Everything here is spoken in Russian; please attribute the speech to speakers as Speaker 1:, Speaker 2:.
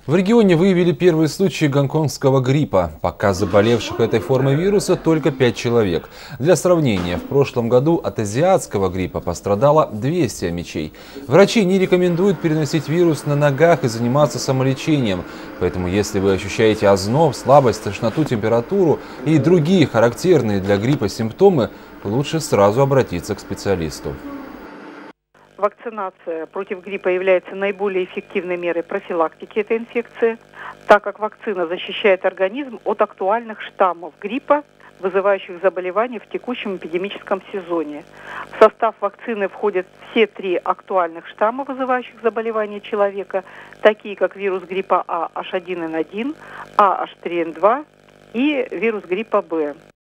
Speaker 1: В регионе выявили первые случаи гонконгского гриппа. Пока заболевших этой формой вируса только 5 человек. Для сравнения, в прошлом году от азиатского гриппа пострадало 200 омичей. Врачи не рекомендуют переносить вирус на ногах и заниматься самолечением. Поэтому, если вы ощущаете озноб, слабость, тошноту, температуру и другие характерные для гриппа симптомы, лучше сразу обратиться к специалисту.
Speaker 2: Вакцинация против гриппа является наиболее эффективной мерой профилактики этой инфекции, так как вакцина защищает организм от актуальных штаммов гриппа, вызывающих заболевания в текущем эпидемическом сезоне. В состав вакцины входят все 3 актуальных штамма, вызывающих заболевания человека, такие как вирус гриппа А H1N1, А H3N2 и вирус гриппа Б.